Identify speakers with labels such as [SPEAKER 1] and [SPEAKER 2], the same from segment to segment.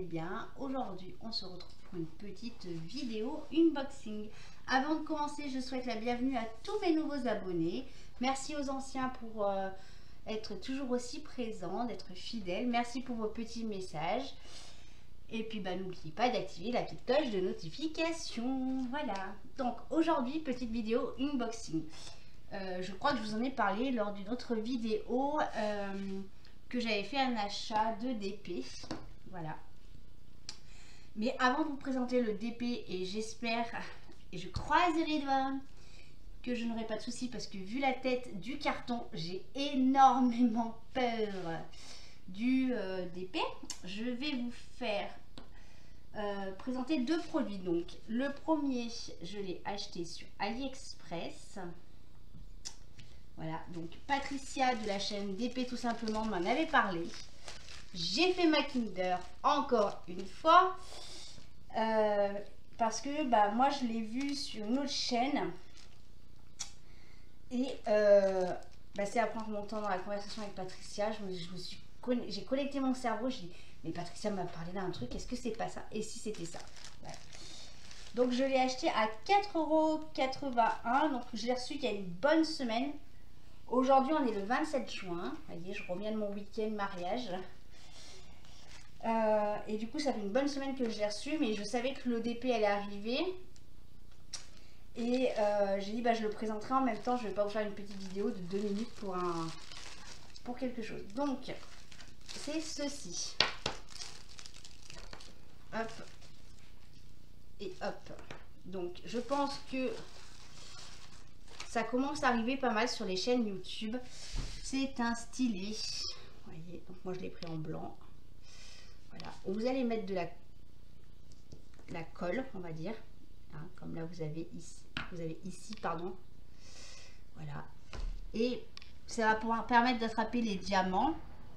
[SPEAKER 1] bien. Aujourd'hui, on se retrouve pour une petite vidéo unboxing. Avant de commencer, je souhaite la bienvenue à tous mes nouveaux abonnés. Merci aux anciens pour être toujours aussi présents, d'être fidèles. Merci pour vos petits messages. Et puis, n'oubliez pas d'activer la petite cloche de notification. Voilà. Donc, aujourd'hui, petite vidéo unboxing. Je crois que je vous en ai parlé lors d'une autre vidéo que j'avais fait un achat de DP. Voilà. Mais avant de vous présenter le DP, et j'espère, et je croise les doigts, que je n'aurai pas de soucis parce que vu la tête du carton, j'ai énormément peur du DP. Je vais vous faire présenter deux produits. Donc le premier, je l'ai acheté sur AliExpress. Voilà, donc Patricia de la chaîne DP tout simplement m'en avait parlé. J'ai fait ma Kinder encore une fois parce que moi je l'ai vu sur une autre chaîne et c'est après en remontant dans la conversation avec Patricia, j'ai connecté mon cerveau, j'ai dit mais Patricia m'a parlé d'un truc, est-ce que c'est pas ça? Et si c'était ça? Voilà. Donc je l'ai acheté à 4,81 €, donc je l'ai reçu il y a une bonne semaine. Aujourd'hui, on est le 27 juin. Vous voyez, je reviens de mon week-end mariage. Et du coup, ça fait une bonne semaine que je l'ai reçu. Mais je savais que le DP allait arriver. Et j'ai dit, je le présenterai en même temps. Je ne vais pas vous faire une petite vidéo de 2 minutes pour quelque chose. Donc, c'est ceci. Hop. Et hop. Donc, je pense que ça commence à arriver pas mal sur les chaînes YouTube. C'est un stylet. Vous voyez, donc moi je l'ai pris en blanc. Voilà. Vous allez mettre de la colle, on va dire. Hein, comme là vous avez ici, pardon. Voilà. Et ça va pouvoir permettre d'attraper les diamants.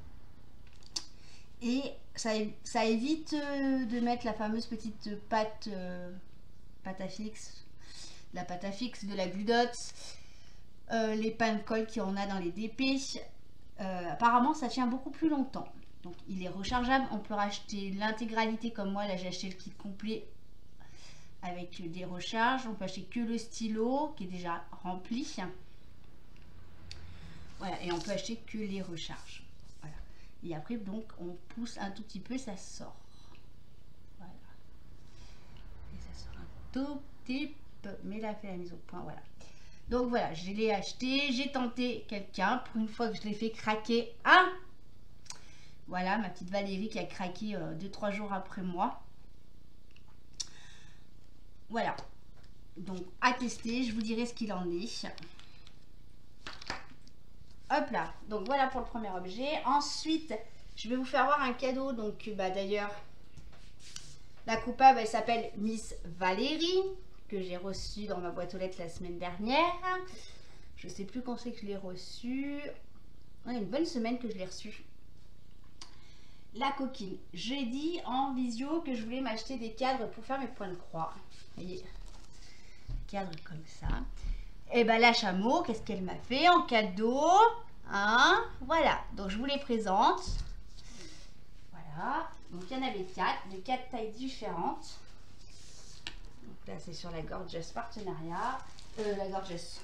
[SPEAKER 1] Et ça évite de mettre la fameuse petite pâte à fixe. La pâte à fixe, de la Glue Dots, les pains de colle qu'il y en a dans les DP. Apparemment, ça tient beaucoup plus longtemps. Donc, il est rechargeable. On peut racheter l'intégralité comme moi. Là, j'ai acheté le kit complet avec des recharges. On peut acheter que le stylo qui est déjà rempli. Voilà, et on peut acheter que les recharges. Voilà. Et après, donc, on pousse un tout petit peu, ça sort. Voilà. Et ça sort un tout petit peu. Mais là, fait la mise au point, voilà. Donc voilà, je l'ai acheté, j'ai tenté quelqu'un pour une fois que je l'ai fait craquer. Voilà, ma petite Valérie qui a craqué 2-3 jours après moi. Voilà, donc à tester, je vous dirai ce qu'il en est. Hop là, donc voilà pour le premier objet. Ensuite, je vais vous faire voir un cadeau. Donc d'ailleurs, la coupable, elle s'appelle Miss Valérie, que j'ai reçu dans ma boîte aux lettres la semaine dernière. Je sais plus quand c'est que je l'ai reçu. Ouais, une bonne semaine que je l'ai reçu. La coquine. J'ai dit en visio que je voulais m'acheter des cadres pour faire mes points de croix. Vous voyez, cadre comme ça. Et la chameau, qu'est-ce qu'elle m'a fait en cadeau? Voilà, donc je vous les présente. Voilà, donc il y en avait 4, de 4 tailles différentes. Là, c'est sur la Gorgeous Partenariat. La Gorgeous,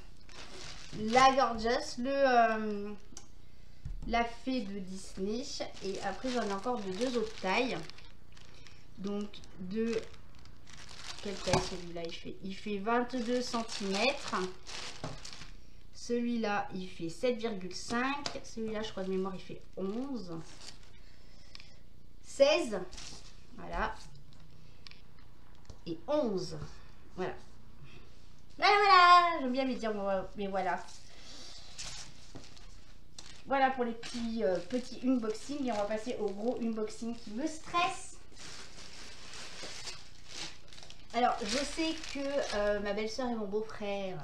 [SPEAKER 1] la fée de Disney. Et après, j'en ai encore de 2 autres tailles. Donc, quelle taille celui-là il fait 22 cm. Celui-là, il fait 7,5. Celui-là, je crois de mémoire, il fait 11. 16. Voilà. Et 11. Voilà. Voilà, j'aime bien me dire, mais voilà. Voilà pour les petits unboxing. Et on va passer au gros unboxing qui me stresse. Alors, je sais que ma belle-sœur et mon beau-frère,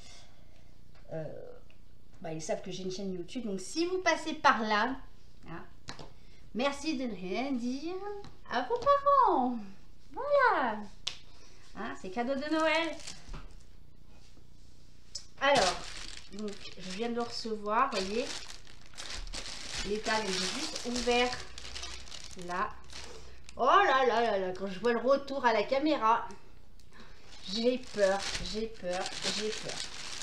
[SPEAKER 1] ils savent que j'ai une chaîne YouTube. Donc, si vous passez par là, merci de ne rien dire à vos parents. Voilà. C'est cadeau de Noël. Alors, donc, je viens de le recevoir, vous voyez. L'étal est juste ouvert là. Oh là là là là, quand je vois le retour à la caméra, j'ai peur, j'ai peur, j'ai peur.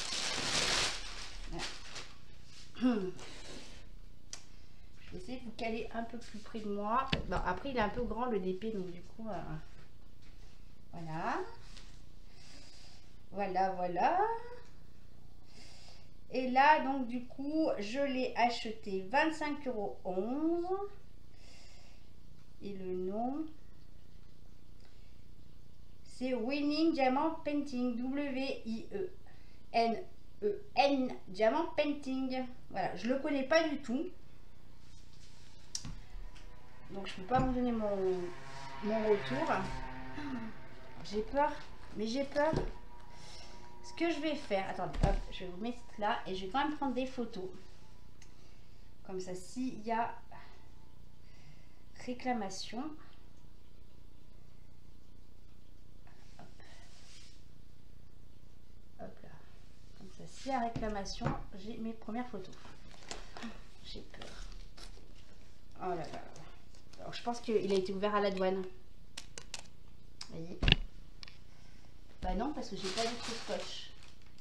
[SPEAKER 1] Voilà. Je vais essayer de vous caler un peu plus près de moi. Bon, après, il est un peu grand le DP, donc du coup, voilà. Voilà, voilà. Et là, donc du coup, je l'ai acheté 25,11 €. Et le nom, c'est Winning Diamond Painting, W-I-E-N-E-N Diamond Painting. Voilà, je le connais pas du tout. Donc je peux pas vous donner mon retour. J'ai peur, mais j'ai peur. Ce que je vais faire, attendez, hop, je vais vous mettre là et je vais quand même prendre des photos. Comme ça, s'il y a réclamation. Hop. Hop là. Comme ça, s'il y a réclamation, j'ai mes premières photos. J'ai peur. Oh là là. Alors, je pense qu'il a été ouvert à la douane. Vous voyez? Bah non, parce que j'ai pas du tout de scotch.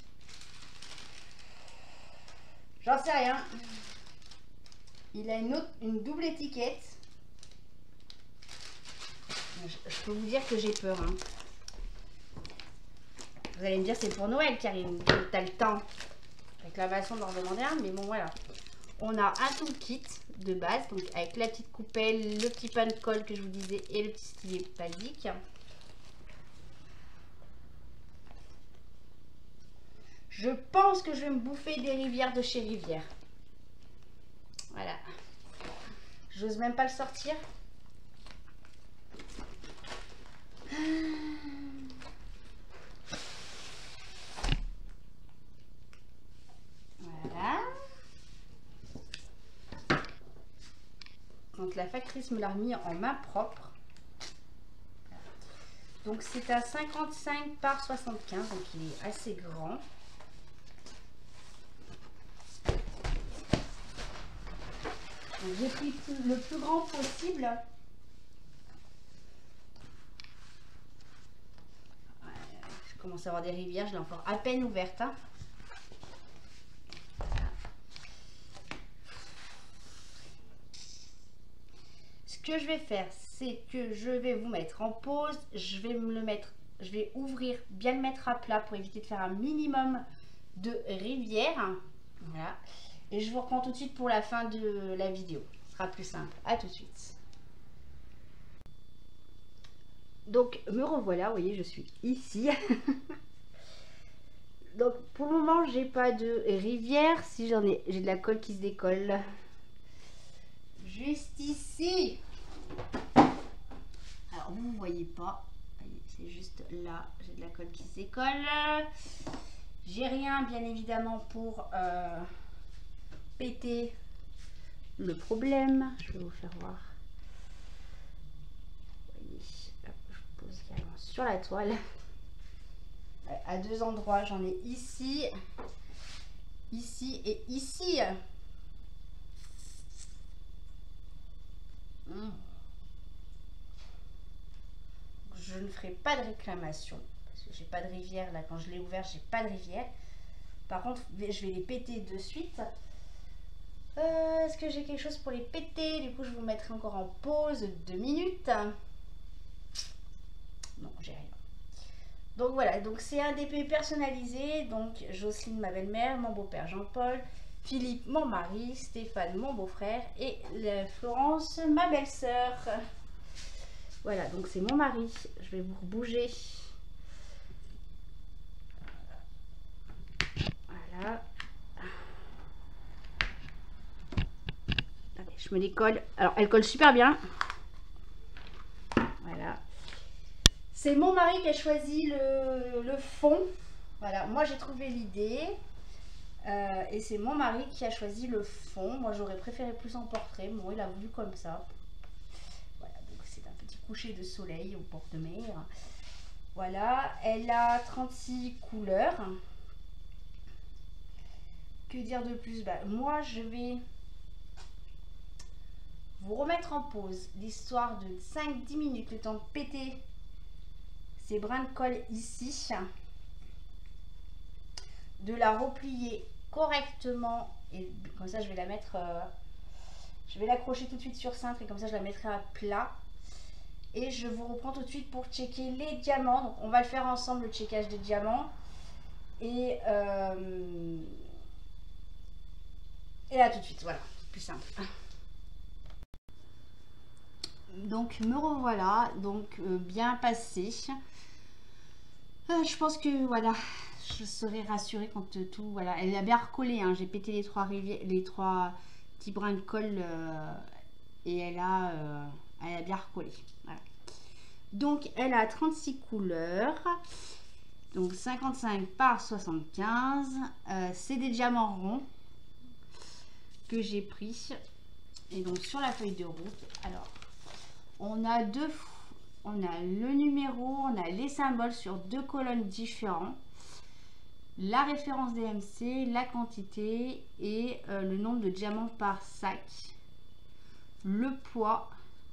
[SPEAKER 1] J'en sais rien. Il a une double étiquette. Je peux vous dire que j'ai peur. Hein. Vous allez me dire c'est pour Noël, Karine. T'as le temps. Réclamation d'en demander un, mais bon voilà. On a un tout kit de base, donc avec la petite coupelle, le petit pain de colle que je vous disais et le petit stylet basique. Je pense que je vais me bouffer des rivières de chez Rivière. Voilà. J'ose même pas le sortir. Voilà. Donc la factrice me l'a remis en main propre. Donc c'est à 55 par 75, donc il est assez grand. J'ai pris le plus grand possible. Je commence à avoir des rivières, je l'ai encore à peine ouverte. Hein. Ce que je vais faire, c'est que je vais vous mettre en pause. Je vais ouvrir, bien le mettre à plat pour éviter de faire un minimum de rivières. Voilà. Et je vous reprends tout de suite pour la fin de la vidéo. Ce sera plus simple. À tout de suite. Donc, me revoilà. Vous voyez, je suis ici. Donc, pour le moment, j'ai pas de rivière. Si j'en ai, j'ai de la colle qui se décolle. Juste ici. Alors, vous ne voyez pas. C'est juste là. J'ai de la colle qui se décolle. J'ai rien, bien évidemment, pour... péter le problème. Je vais vous faire voir. Vous voyez, hop, je pose également sur la toile. À deux endroits, j'en ai ici, ici et ici. Je ne ferai pas de réclamation parce que j'ai pas de rivière là. Quand je l'ai ouvert, j'ai pas de rivière. Par contre, je vais les péter de suite. Est-ce que j'ai quelque chose pour les péter? Du coup, je vous mettrai encore en pause 2 minutes. Non, j'ai rien. Donc voilà, donc c'est un DP personnalisé. Donc Jocelyne, ma belle-mère, mon beau-père Jean-Paul, Philippe, mon mari, Stéphane, mon beau-frère et Florence, ma belle-sœur. Voilà, donc c'est mon mari. Je vais vous rebouger. Voilà. Je me les colle. Alors, elle colle super bien. Voilà. C'est mon mari qui a choisi le fond. Voilà, moi j'ai trouvé l'idée. Et c'est mon mari qui a choisi le fond. Moi j'aurais préféré plus en portrait. Bon, il a voulu comme ça. Voilà, donc c'est un petit coucher de soleil au bord de mer. Voilà, elle a 36 couleurs. Que dire de plus? Bah, moi je vais vous remettre en pause l'histoire de 5-10 minutes, le temps de péter ces brins de colle ici, de la replier correctement et comme ça je vais la mettre, je vais l'accrocher tout de suite sur cintre et comme ça je la mettrai à plat. Et je vous reprends tout de suite pour checker les diamants. Donc on va le faire ensemble, le checkage des diamants. Et là tout de suite, voilà, plus simple. Donc me revoilà, donc bien passé. Je pense que voilà, je serai rassurée quand tout, voilà, elle a bien recollé. Hein. J'ai pété les trois petits brins de colle et elle a bien recollé. Voilà. Donc elle a 36 couleurs. Donc 55 par 75. C'est des diamants ronds que j'ai pris. Et donc sur la feuille de route, alors on a le numéro, on a les symboles sur 2 colonnes différentes, la référence DMC, la quantité et le nombre de diamants par sac, le poids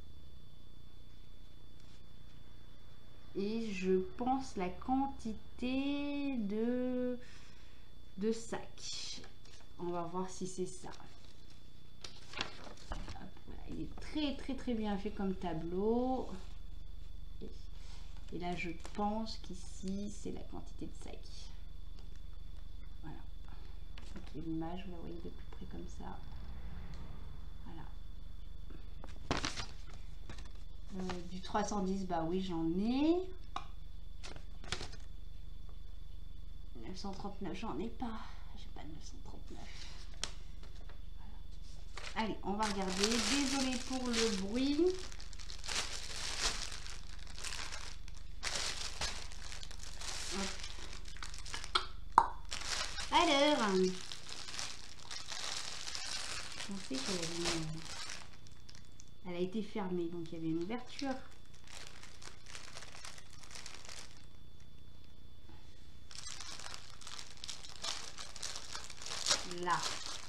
[SPEAKER 1] et je pense la quantité de sacs. On va voir si c'est ça. Il est très bien fait comme tableau. Et là, je pense qu'ici, c'est la quantité de sacs. Voilà. Ok, l'image, vous la voyez de plus près comme ça. Voilà. Du 310, bah oui, j'en ai. 939, j'en ai pas. J'ai pas 939. Allez, on va regarder. Désolée pour le bruit. Alors, je pensais qu'elle avait elle a été fermée, donc il y avait une ouverture. Là.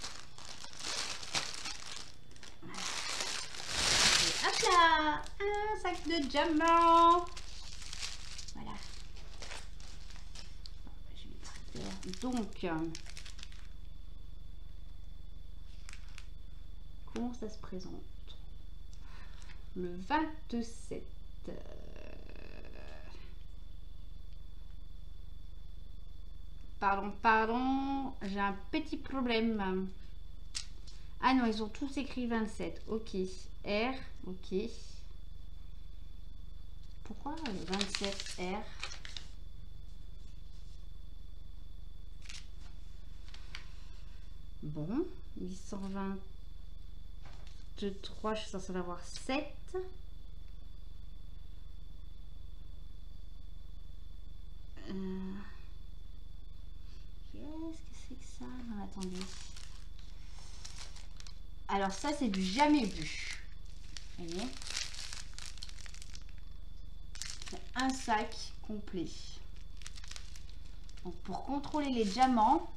[SPEAKER 1] Hop là, un sac de diamants. Voilà. Donc, comment ça se présente? Le 27. Pardon, j'ai un petit problème. Ah non, ils ont tous écrit 27. Ok. R, ok. Pourquoi le 27 R? Bon, 823, je suis censée en avoir 7. Qu'est-ce que c'est que ça? Non, attendez. Alors ça, c'est du jamais vu. Vous voyez? C'est un sac complet. Donc pour contrôler les diamants,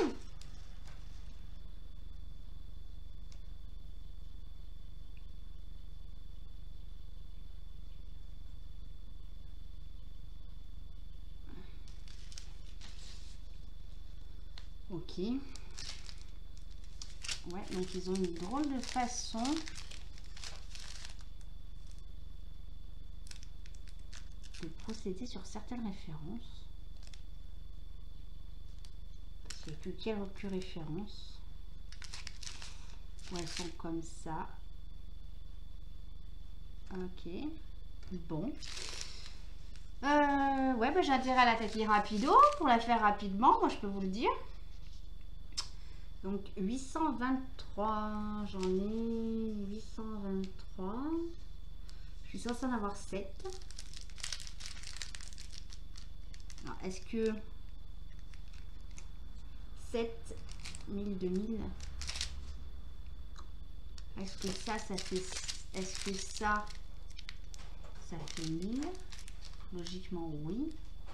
[SPEAKER 1] ok. Ouais, donc ils ont une drôle de façon de procéder sur certaines références. C'est que quelques références. Ouais, elles sont comme ça. Ok. Bon. Ouais, bah, j'ai intérêt à l'attaquer rapido pour la faire rapidement, moi je peux vous le dire. Donc 823, j'en ai 823. Je suis censée en avoir 7. Alors, est-ce que 7, 1000, 2000, est-ce que ça fait... Est-ce que ça fait 1000? Logiquement, oui.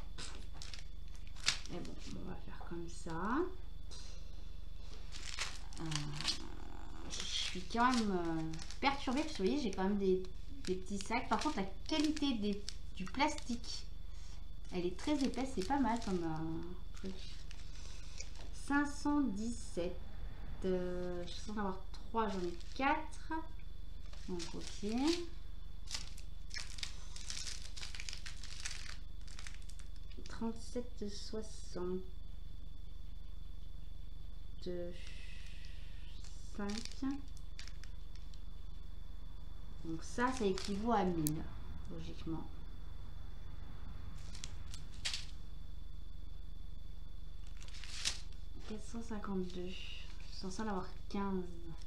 [SPEAKER 1] Mais bon, on va faire comme ça. suis quand même perturbée parce que vous voyez, j'ai quand même des petits sacs. Par contre, la qualité du plastique, elle est très épaisse, c'est pas mal comme truc. 517. Je suis censée en avoir 3, j'en ai 4. Donc, ok. 37,60. 5. Donc ça équivaut à 1000, logiquement. « 452. Je suis censée en avoir 15.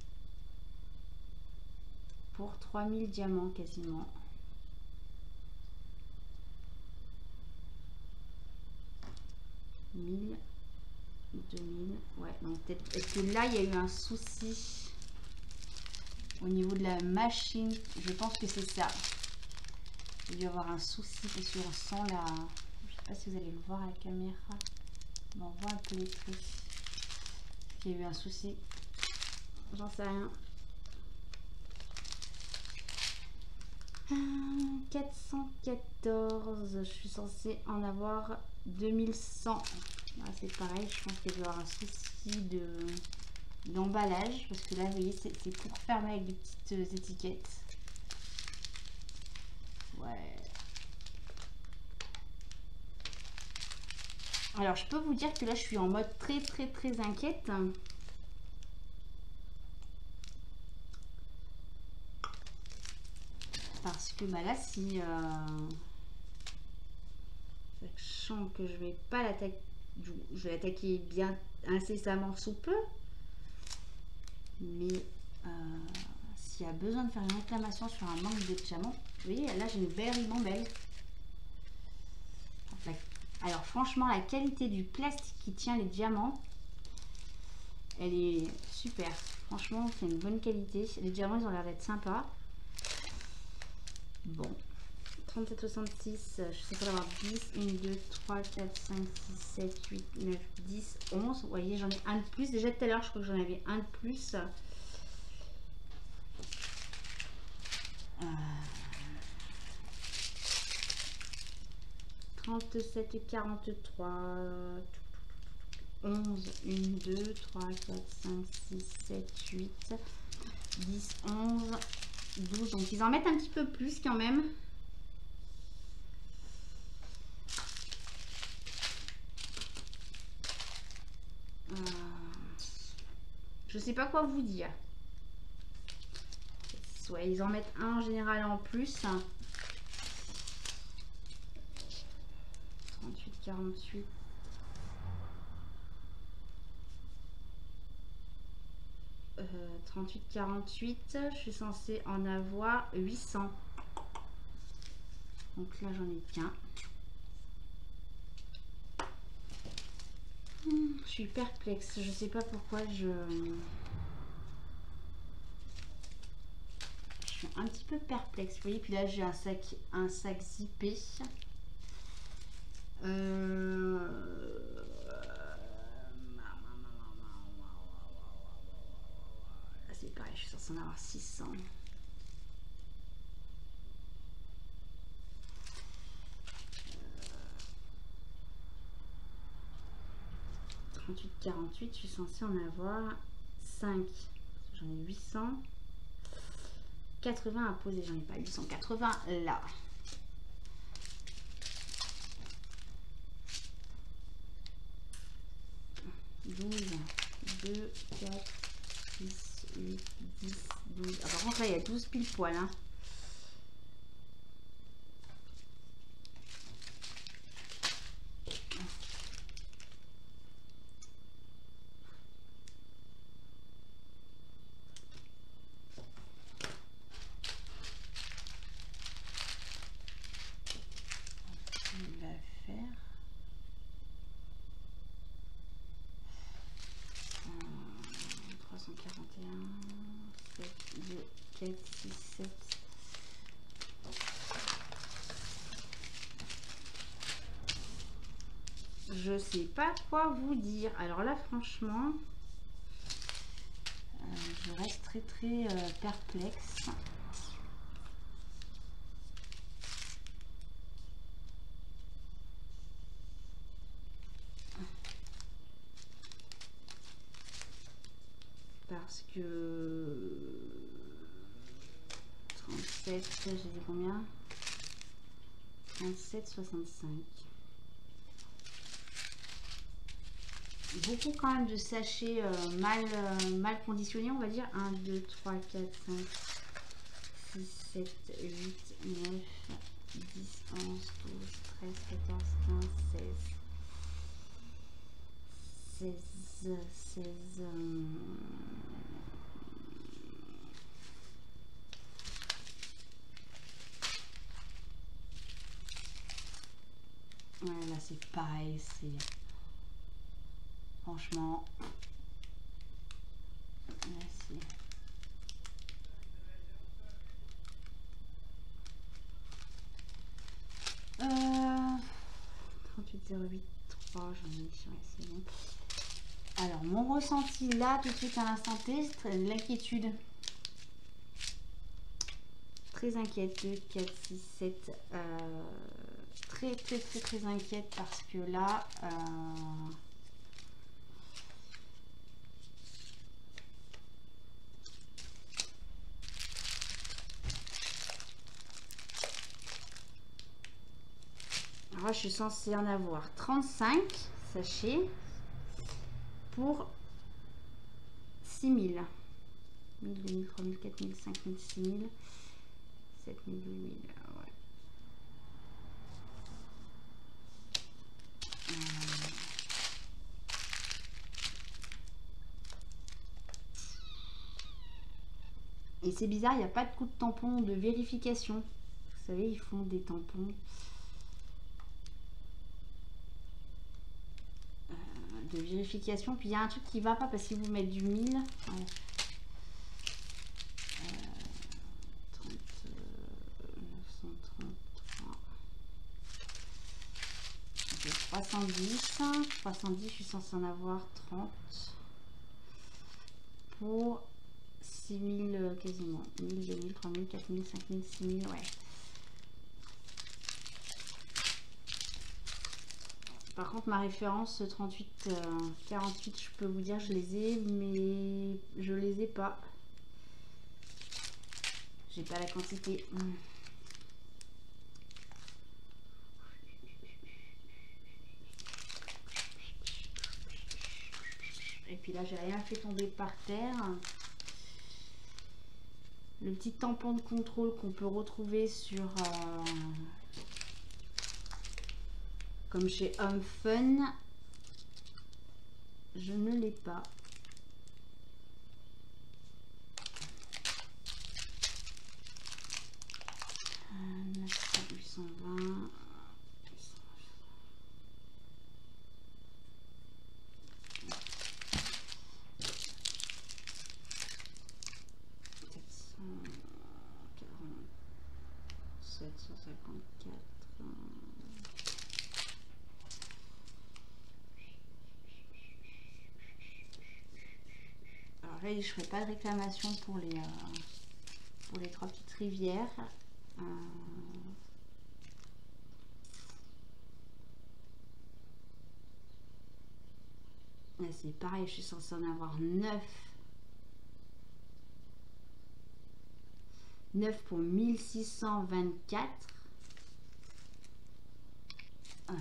[SPEAKER 1] Pour 3000 diamants quasiment. « 1000. 2000. Ouais, donc peut-être... Est-ce que là, il y a eu un souci au niveau de la machine? Je pense que c'est ça. Il y a dû avoir un souci parce qu'on sent la... Je sais pas si vous allez le voir à la caméra. On voit un peu les trucs. Il y a eu un souci. J'en sais rien. 414. Je suis censée en avoir 2100. Ah, c'est pareil, je pense qu'il doit y avoir un souci d'emballage. Parce que là, vous voyez, c'est tout fermé avec des petites étiquettes. Ouais. Alors, je peux vous dire que là, je suis en mode très inquiète. Parce que bah là, si sachant que je vais pas l'attaquer, je vais l'attaquer bien incessamment sous peu. Mais s'il y a besoin de faire une réclamation sur un manque de diamants, vous voyez, là j'ai une belle ribambelle. Alors franchement, la qualité du plastique qui tient les diamants, elle est super. Franchement, c'est une bonne qualité. Les diamants, ils ont l'air d'être sympas. Bon. 37,66, je sais pas d'avoir 10, 1, 2, 3, 4, 5, 6, 7, 8, 9, 10, 11. Vous voyez, j'en ai un de plus. Déjà tout à l'heure, je crois que j'en avais un de plus. 37 43. 11, 1, 2, 3, 4, 5, 6, 7, 8, 10, 11, 12. Donc ils en mettent un petit peu plus quand même. Je sais pas quoi vous dire. Soit ils en mettent un en général en plus. 38, 48. Euh, 38, 48. Je suis censée en avoir 800. Donc là, j'en ai qu'un. Je suis perplexe. Je sais pas pourquoi je suis un petit peu perplexe. Vous voyez, puis là, j'ai un sac zippé. C'est pareil, je suis censée en avoir 600. 38, 48, je suis censée en avoir 5. J'en ai 800. 80 à poser, j'en ai pas. 880 là. « 12, 2, 4, 6, 8, 10, 12. Ah, par contre, là, il y a 12 pile poil. Hein. Il va faire 341, 7, 2, 4, 6, 7. Je sais pas quoi vous dire. Alors là, franchement, Je reste très perplexe. Parce que 37, j'ai dit combien? 37,65. Beaucoup quand même de sachets mal conditionnés, on va dire. 1, 2, 3, 4, 5, 6, 7, 8, 9, 10, 11, 12, 13, 14, 15, 16, ouais, là c'est pareil, c'est franchement là, c'est 38,08, 3, j'en ai, ouais, c'est bon. Alors mon ressenti là tout de suite à l'instant T, c'est l'inquiétude. Très inquiète, 2, 4, 6, 7, très inquiète parce que là alors, je suis censée en avoir 35 sachets pour 6000. 1000, 2000, 3000, 4000, 5000, 6000, 7000, 8000, ouais. Et c'est bizarre, il n'y a pas de coup de tampon de vérification. Vous savez, ils font des tampons de vérification. Puis il y a un truc qui va pas parce qu'ils vous mettent du 1000. Ouais. 310, je suis censée en avoir 30 pour 6000 quasiment. 1000, 2000, 3000, 4000, 5000, 6000, ouais. Par contre, ma référence 38, 48, je peux vous dire, je les ai, mais je les ai pas. J'ai pas la quantité. Et puis là, j'ai rien fait tomber par terre. Le petit tampon de contrôle qu'on peut retrouver sur comme chez Home Fun, je ne l'ai pas. « 820 ». Alors là, je ne ferai pas de réclamation pour les 3 petites rivières. Là, c'est pareil, je suis censée en avoir 9. 9 pour 1624. Voilà.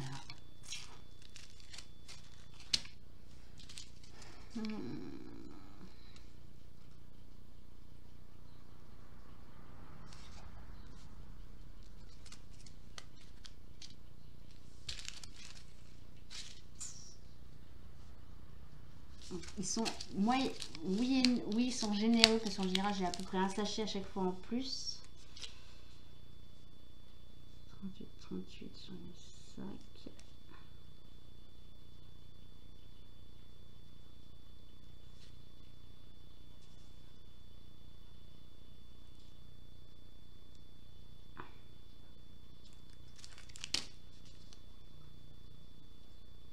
[SPEAKER 1] Ils sont, moi, oui, ils sont généreux parce qu'en général, j'ai à peu près un sachet à chaque fois en plus. 38, j'en ai 5.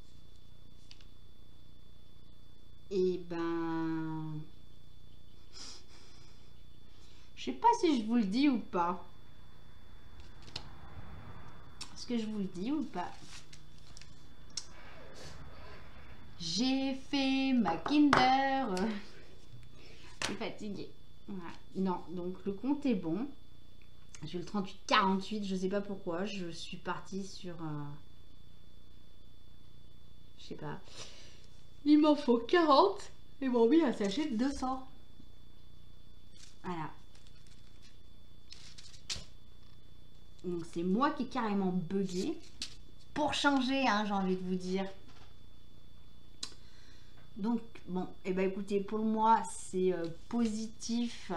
[SPEAKER 1] Et ben, Je sais pas si je vous le dis ou pas. Est-ce que je vous le dis ou pas? J'ai fait ma Kinder. Je suis fatiguée. Voilà. Non, donc le compte est bon. J'ai le 38-48, je sais pas pourquoi. Je suis partie sur... je sais pas. Il m'en faut 40. Et m'ont mis un sachet de 200. Voilà. Donc c'est moi qui ai carrément bugué. Pour changer, hein, j'ai envie de vous dire. Donc bon, et ben écoutez, pour moi c'est positif.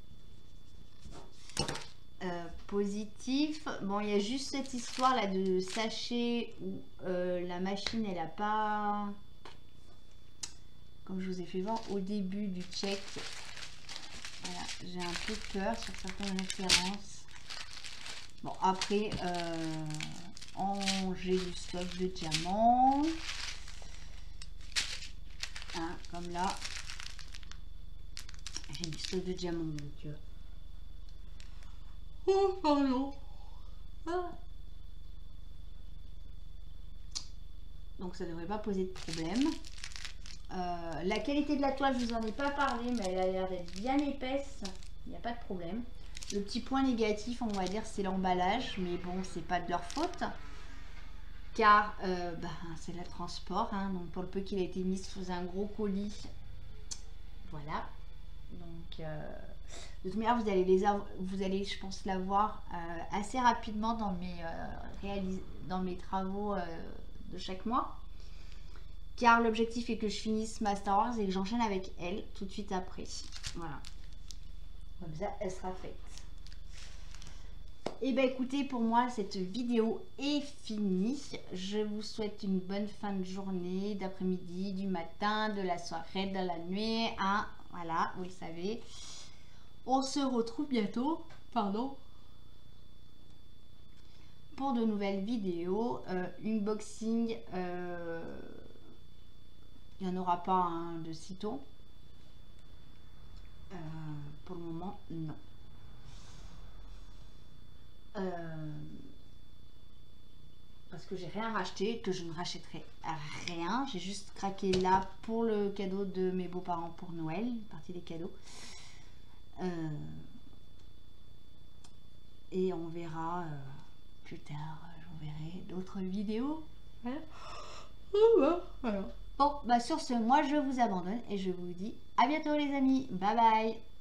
[SPEAKER 1] Positif. Bon, il y a juste cette histoire là de sachet où la machine elle a pas, comme je vous ai fait voir au début du check. Voilà, j'ai un peu peur sur certaines références. Bon, après, j'ai du stock de diamants. Hein, comme là, j'ai du stock de diamants. Donc, oh, pardon. Ah. Donc, ça ne devrait pas poser de problème. La qualité de la toile, je vous en ai pas parlé, mais elle a l'air d'être bien épaisse. Il n'y a pas de problème. Le petit point négatif, on va dire, c'est l'emballage, mais bon, c'est pas de leur faute, car c'est le transport. Hein, donc pour le peu qu'il a été mis sous un gros colis, voilà. Donc de toute manière, vous allez, je pense, l'avoir assez rapidement dans mes travaux de chaque mois. Car l'objectif est que je finisse ma Star Wars et que j'enchaîne avec elle tout de suite après. Voilà. Comme ça, elle sera faite. Et bien écoutez, pour moi, cette vidéo est finie. Je vous souhaite une bonne fin de journée, d'après-midi, du matin, de la soirée, de la nuit. Hein, voilà, vous le savez. On se retrouve bientôt. Pardon. Pour de nouvelles vidéos. Unboxing. Il n'y en aura pas de sitôt. Pour le moment, non. Parce que j'ai rien racheté, que je ne rachèterai rien. J'ai juste craqué là pour le cadeau de mes beaux-parents pour Noël, une partie des cadeaux. Et on verra plus tard, je verrai d'autres vidéos. Voilà. Voilà. Bon, bah sur ce, moi je vous abandonne et je vous dis à bientôt les amis. Bye bye.